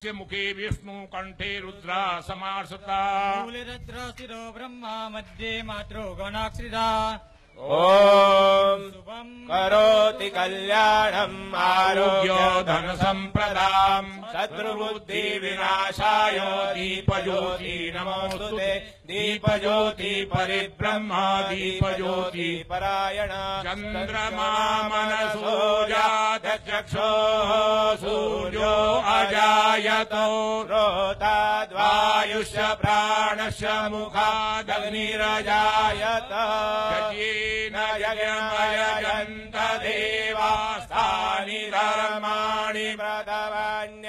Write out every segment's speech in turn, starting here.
मुखे विष्णु कंठे रुद्रा समार्षता मूले रुद्र शिरो ब्रह्मा मध्ये मात्रो गणाक्षिरा ओम करोति कल्याणम् आरोग्य धन संप्रदाम् शत्रुबुद्धि विनाशाय दीपज्योति नमोस्तुते दीपज्योति परिब्रह्म दीपज्योति परायण चंद्रमा मनसो जातचक्षो सूर्यो अजायतो रोताद्वायुष्य प्राणस्य मुखादग्निरजायत न यज्ञमयजन्त देवास्तानि धर्माणि व्रतवान्य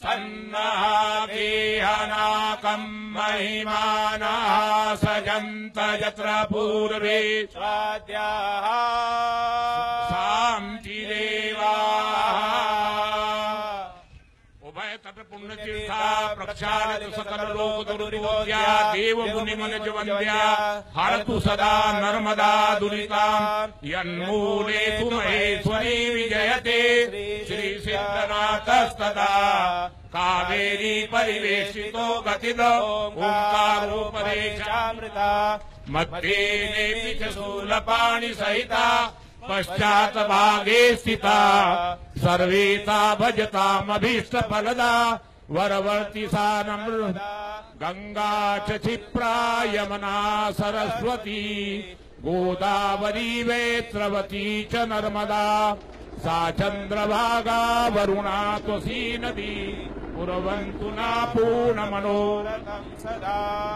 सन्नहादेहनाकम् महिमानः सजन्त यत्र पूर्वे स्वाद्याः उभय तट पुण्यतीर्था प्रक्षालतु सकल लोक दुर्विमोच्या देव मुनिमनज वन्द्या हरतु सदा नर्मदा दुरिताम् यन्मूले तु महेश्वरी विजयते श्री सिद्धनाथस्तदा कावेरी परिवेशितो गतिदो ओंकारोपदेशामृता मध्ये नेमि च शूलपाणि सहिता पश्चात भागे स्थिता सर्वेता भजतामभीष्ट फलदा वरवर्ति सा नमृता गंगा च क्षिप्रा यमुना सरस्वती गोदावरी वेत्रवती च नर्मदा सा चंद्रभागा वरुणा त्वसी नदी पुरवन्तु ना पूर्णमनोरथं सदा।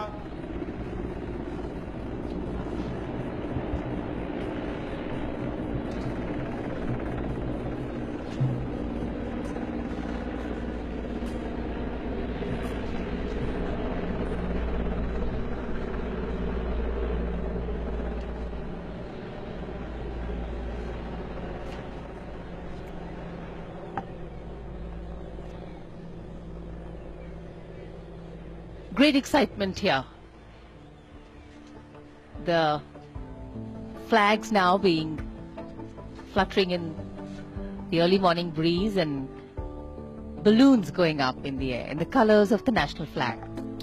Great excitement here. The flags now being fluttering in the early morning breeze and balloons going up in the air in the colors of the national flag.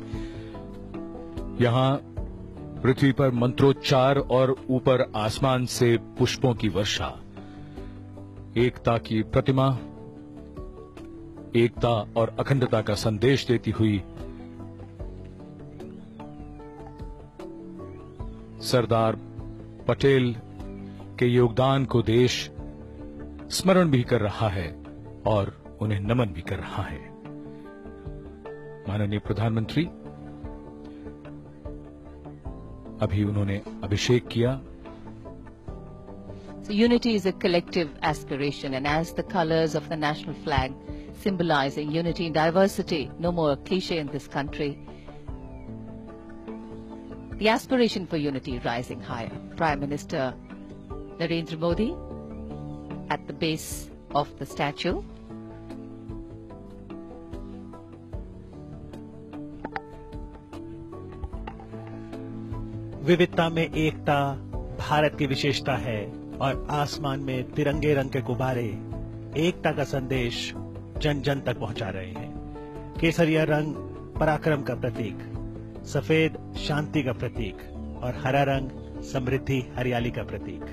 यहाँ पृथ्वी पर मंत्रोच्चार और ऊपर आसमान से पुष्पों की वर्षा, एकता की प्रतिमा, एकता और अखंडता का संदेश देती हुई सरदार पटेल के योगदान को देश स्मरण भी कर रहा है और उन्हें नमन भी कर रहा है। माननीय प्रधानमंत्री अभी उन्होंने अभिषेक किया। So unity is a collective aspiration, and as the colors of the national flag symbolizing unity and diversity, no more a cliche in this country, the aspiration for unity rising higher. Prime Minister Narendra Modi at the base of the statue. विविधता में एकता भारत की विशेषता है और आसमान में तिरंगे रंग के गुब्बारे एकता का संदेश जन जन तक पहुंचा रहे हैं। केसरिया रंग पराक्रम का प्रतीक, सफेद शांति का प्रतीक और हरा रंग समृद्धि हरियाली का प्रतीक।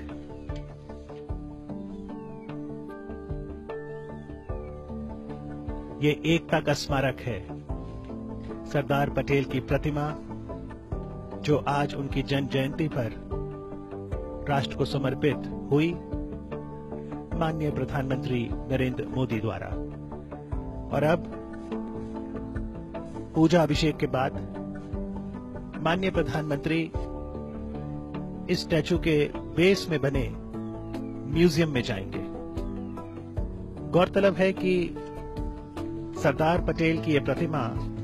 ये एकता का स्मारक है। सरदार पटेल की प्रतिमा जो आज उनकी जन्म जयंती पर राष्ट्र को समर्पित हुई माननीय प्रधानमंत्री नरेंद्र मोदी द्वारा, और अब पूजा अभिषेक के बाद माननीय प्रधानमंत्री इस स्टैचू के बेस में बने म्यूजियम में जाएंगे। गौरतलब है कि सरदार पटेल की यह प्रतिमा